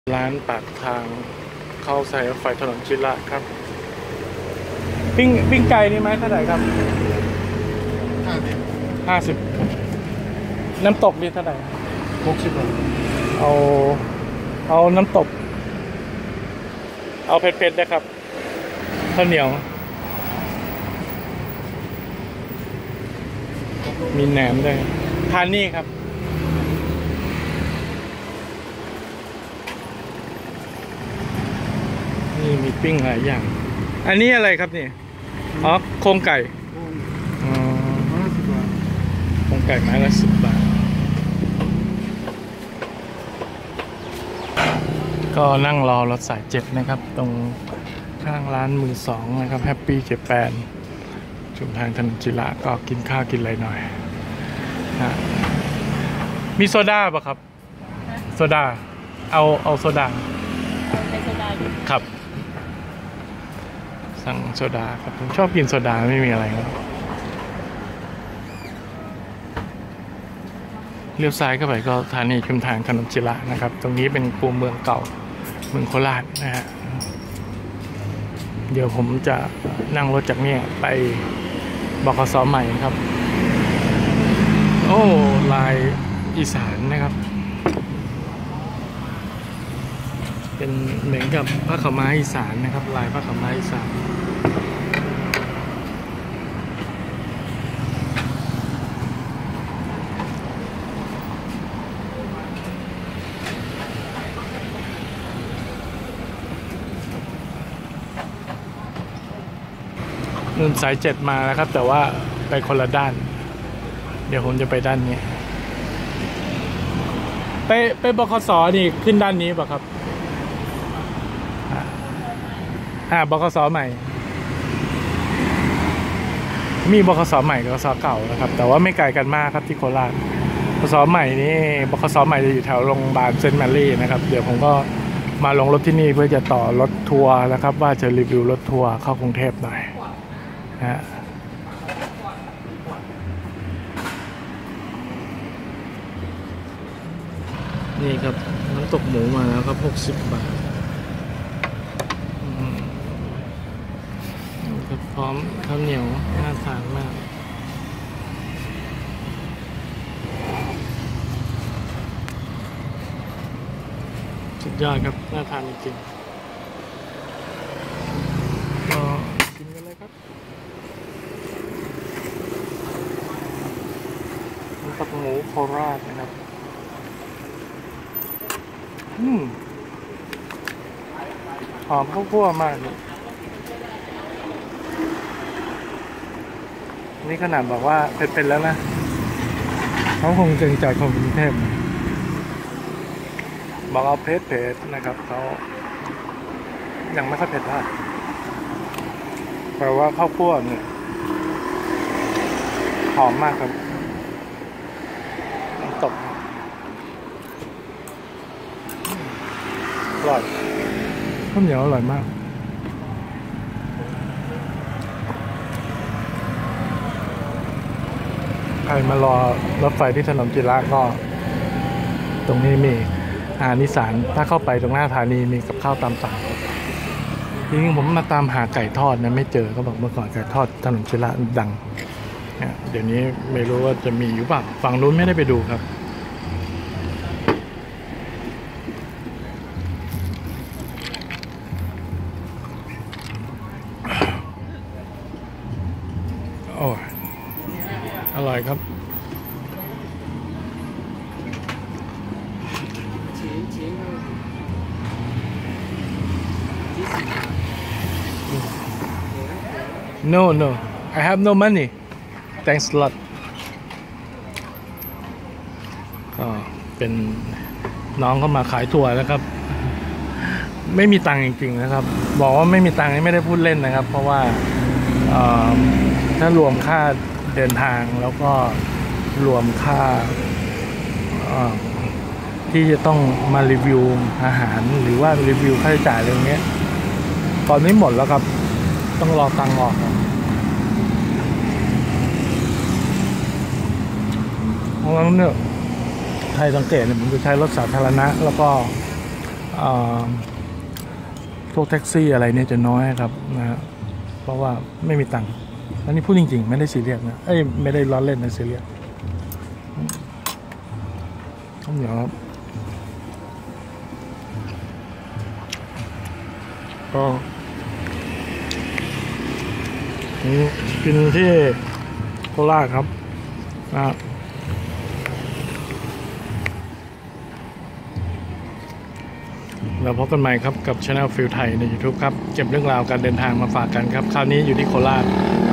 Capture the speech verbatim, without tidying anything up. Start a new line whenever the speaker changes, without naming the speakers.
ร้านปากทางเข้าสายรถไฟถนนจิระครับปิ้งปิ้งไก่นี่ไหมเท่าไหร่ครับห้าสิบห้าสิบน้ำตกนี่เท่าไหร่หกสิบบาทเอาเอาน้ำตกเอาเผ็ดๆนะครับข้าวเหนียวมีแหนมด้วยทานนี่ครับนี่มีปิ้งหลายอย่างอันนี้อะไรครับนี่อ๋อโครงไก่อ๋อโครงไก่ไม้ละสิบบาทก็นั่งรอรถสายเจ็ดนะครับตรงข้างร้านมือสองนะครับแฮปปี้เจแปนชุมทางถนนจิระก็กินข้าวกินอะไรหน่อยนะมีโซดาป่ะครับโซดาเอาเอาโซดาครับสั่งโซดาครับผมชอบกินโซดาไม่มีอะไรครับเลี้ยวซ้ายเข้าไปก็สถานีชุมทางถนนจิระนะครับตรงนี้เป็นคูเมืองเก่าเมืองโคราชนะฮะเดี๋ยวผมจะนั่งรถจากเนี่ยไปบขส.ใหม่ครับโอ้ลายอีสานนะครับเป็นเหมือนกับผ้าขาวม้าอีสานนะครับลายผ้าขาวม้าอีสานนุ่นสายเจ็ดมาแล้วครับแต่ว่าไปคนละด้านเดี๋ยวผมจะไปด้านนี้ไปไปบขส.นี่ขึ้นด้านนี้ป่ะครับอ่าบขส.ใหม่มีบขส.ใหม่กับบขส.เก่านะครับแต่ว่าไม่ไกลกันมากครับที่โคราชบขส.ใหม่นี่บขส.ใหม่จะอยู่แถวโรงพยาบาลเซนต์แมรี่นะครับเดี๋ยวผมก็มาลงรถที่นี่เพื่อจะต่อรถทัวร์นะครับว่าจะรีวิวรถทัวร์เข้ากรุงเทพหน่อยนะนี่ครับน้ำตกหมูมาแล้วครับหกสิบบาทครับพร้อมข้าวเหนียวน่าทานมากสุดยอดครับน่าทานจริงๆก็กินกันเลยครับน้ำตกหมูโคราชนะครับอืมหอมข้าวคั่วมากเลยนี่ขนาดบอกว่าเป็นๆแล้วนะเขาคงเกรงใจคนกรุงเทพบอกเอาเผ็ดเผ็ดนะครับเขายังไม่ค่อยเผ็ดมากแปลว่าข้าวคั่วเนี่ยหอมมากครับน้ำตกอร่อยข้าวเหนียวอร่อยมากใครมารอรถไฟที่ถนนจิระก็ตรงนี้มีอาหารอีสานถ้าเข้าไปตรงหน้าสถานีมีกับข้าวตามสั่งจริงๆผมมาตามหาไก่ทอดนะไม่เจอเขาบอกเมื่อก่อนไก่ทอดถนนจิระดังเดี๋ยวนี้ไม่รู้ว่าจะมีอยู่เปล่าฝั่งนู้นไม่ได้ไปดูครับโอ้อร่อยครับNo no I have no money thanks a lot ก็เป็นน้องเข้ามาขายถั่วแล้วครับไม่มีตังค์จริงๆนะครับบอกว่าไม่มีตังค์ไม่ได้พูดเล่นนะครับเพราะว่าถ้ารวมค่าเดินทางแล้วก็รวมค่าที่จะต้องมารีวิวอาหารหรือว่ารีวิวค่าใช้จ่ายอะไรเงี้ยตอนนี้หมดแล้วครับต้องรอตังค์ออกเพราะงั้นเนี่ยใครสังเกตเนี่ยผมจะใช้รถสาธารณะแล้วก็พวกแท็กซี่อะไรเนี่ยจะน้อยครับนะฮะเพราะว่าไม่มีตังค์อันนี้พูดจริงๆไม่ได้ซีเรียสนะเอ้ยไม่ได้ล้อเล่นนะซีเรียสต้องเดี๋ยวครับก็นี่กินที่โคราชครับนะเราพบกันใหม่ครับกับ Channel Feel Thai ใน YouTube ครับเก็บเรื่องราวการเดินทางมาฝากกันครับคราวนี้อยู่ที่โคราช